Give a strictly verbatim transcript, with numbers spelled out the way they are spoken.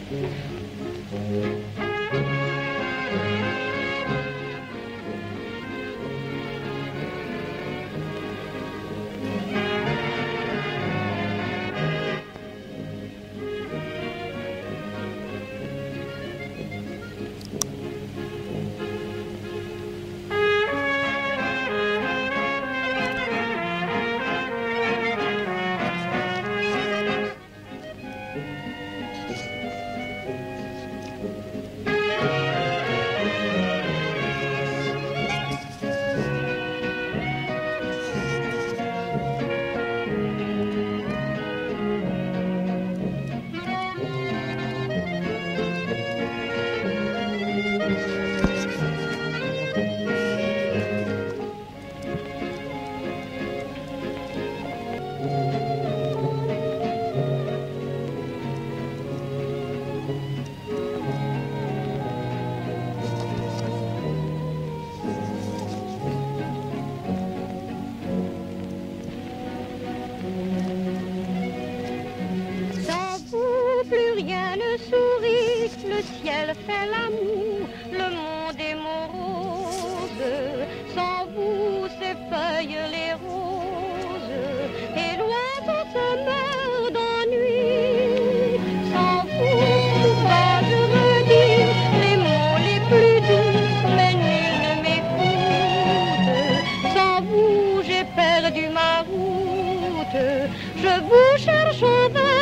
Souris, le ciel fait l'amour, le monde est morose. Sans vous, ces feuilles les roses, et l'oiseau se meurt d'ennui. Sans vous, pourrais-je redire les mots les plus doux, mais nul ne m'écoute. Sans vous, j'ai perdu ma route, je vous cherche en vain.